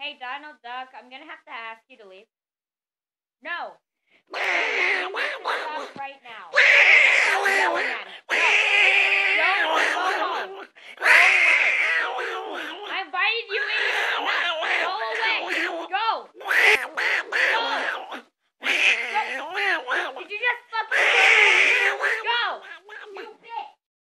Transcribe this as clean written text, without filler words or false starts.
Hey, Donald Duck, I'm gonna have to ask you to leave. No.